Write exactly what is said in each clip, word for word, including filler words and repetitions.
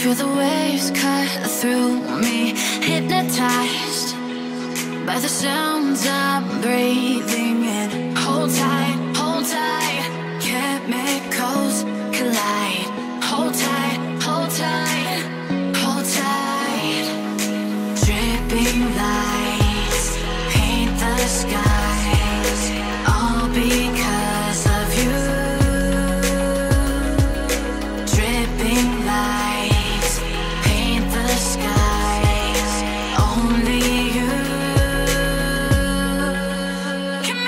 Feel the waves cut through me, hypnotized by the sounds I'm breathing in. Hold tight, hold tight, chemicals collide. Hold tight, hold tight, hold tight. Dripping lights paint the skies, all because of you. Dripping lights paint the skies, only you can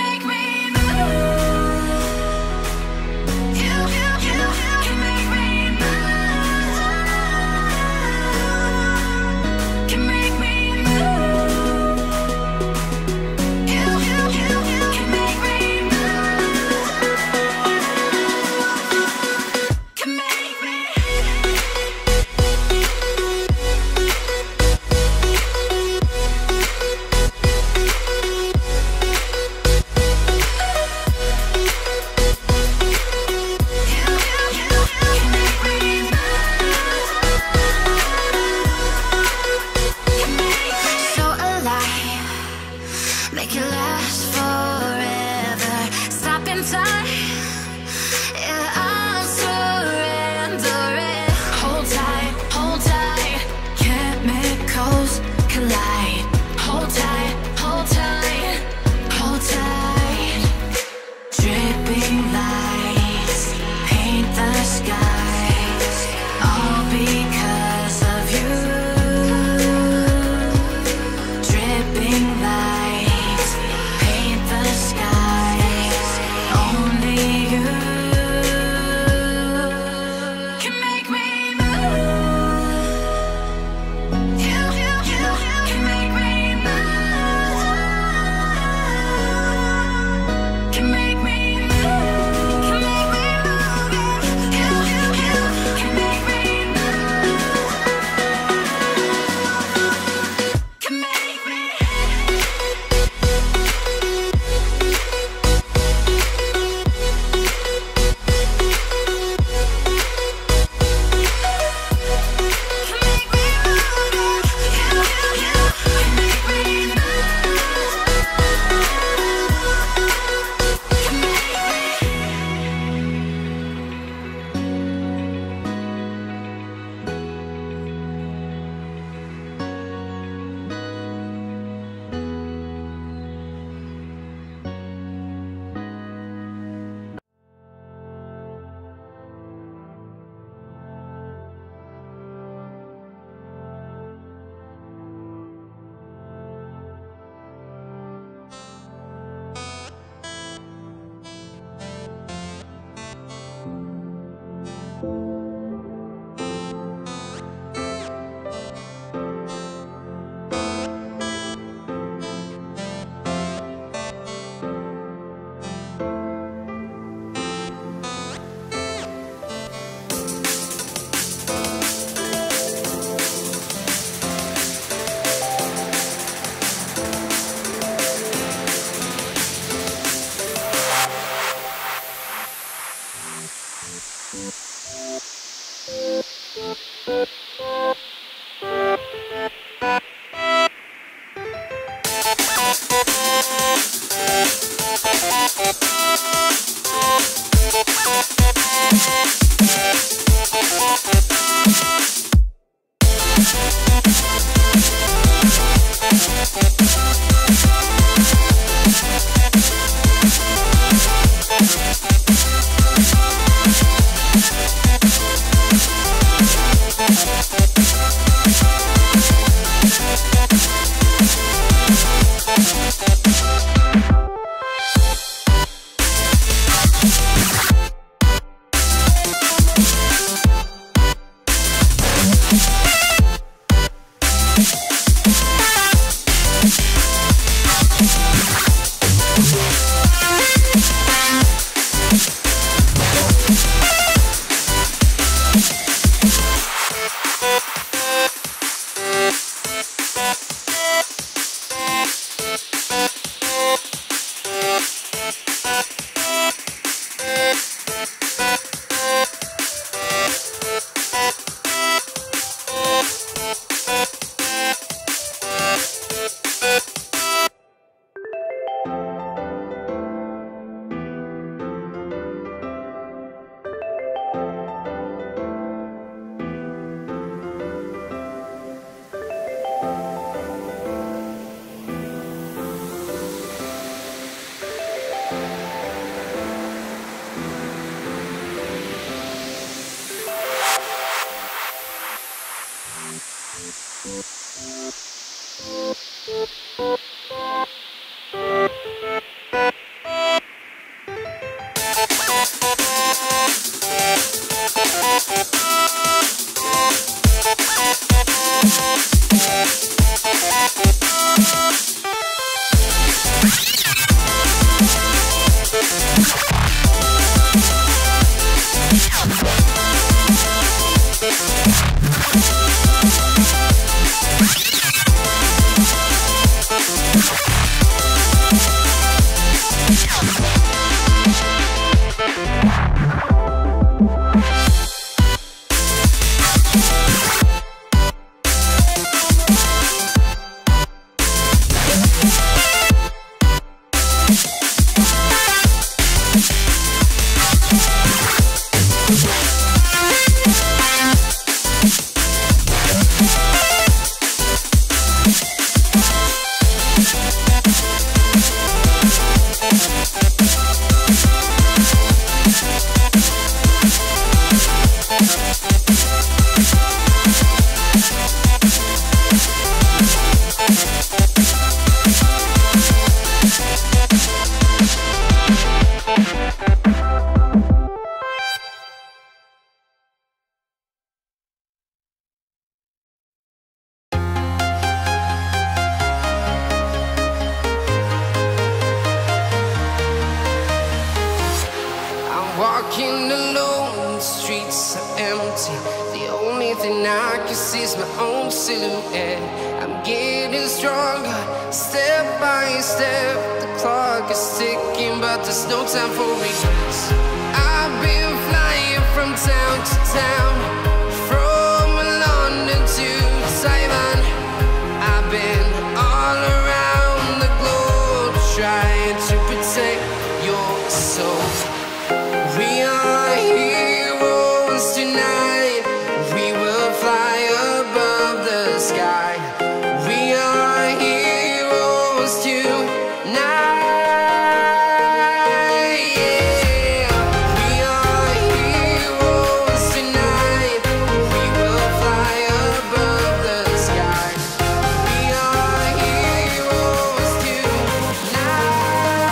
walking alone, the streets are empty. The only thing I can see is my own silhouette. I'm getting stronger, step by step. The clock is ticking, but there's no time for regrets. I've been flying from town to town, from London to Taiwan. I've been all around the globe, trying to protect your soul. We are heroes tonight. We will fly above the sky. We are heroes tonight. Yeah. We are heroes tonight. We will fly above the sky. We are heroes tonight.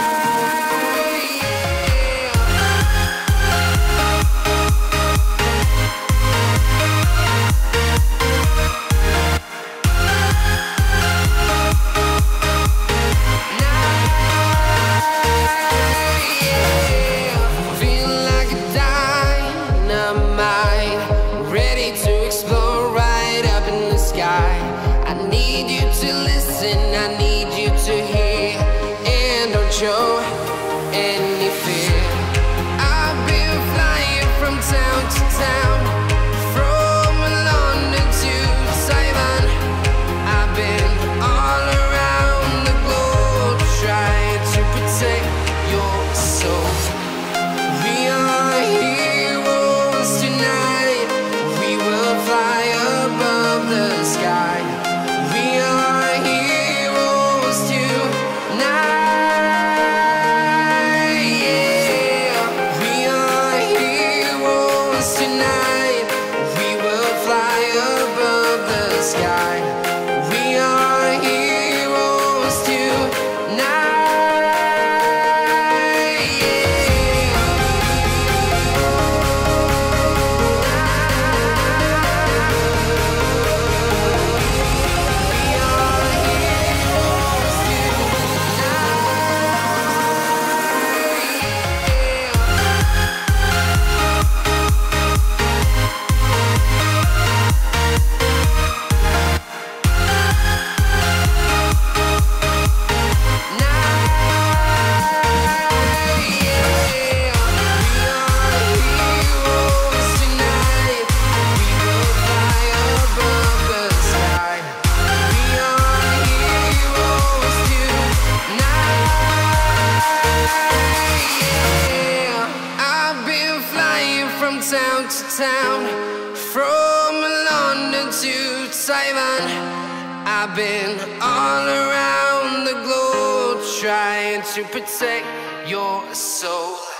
I need you to hear, and don't show any fear. I've been flying from town to town, from London to Taiwan. I've been all around the globe, trying to protect your soul. We are heroes tonight. We will fly above the sky. We are heroes tonight. Yeah. We are heroes tonight. We will fly above the sky. We are heroes tonight. From town to town, from London to Taiwan. I've been all around the globe, trying to protect your soul.